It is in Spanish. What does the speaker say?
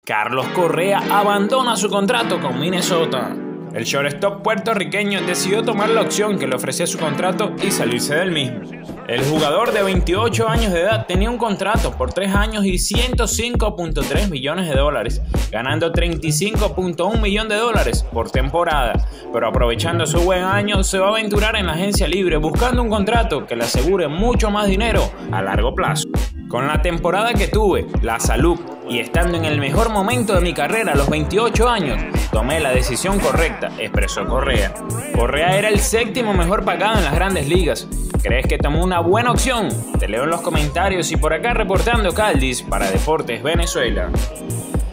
Carlos Correa abandona su contrato con Minnesota. El shortstop puertorriqueño decidió tomar la opción que le ofrecía su contrato y salirse del mismo. El jugador de 28 años de edad tenía un contrato por 3 años y $105.3 millones, ganando $35.1 millones por temporada, pero aprovechando su buen año se va a aventurar en la agencia libre buscando un contrato que le asegure mucho más dinero a largo plazo. Con la temporada que tuve, la salud y estando en el mejor momento de mi carrera a los 28 años, tomé la decisión correcta, expresó Correa. Correa era el 7º mejor pagado en las grandes ligas. ¿Crees que tomó una buena opción? Te leo en los comentarios y por acá reportando Caldis para Deportes Venezuela.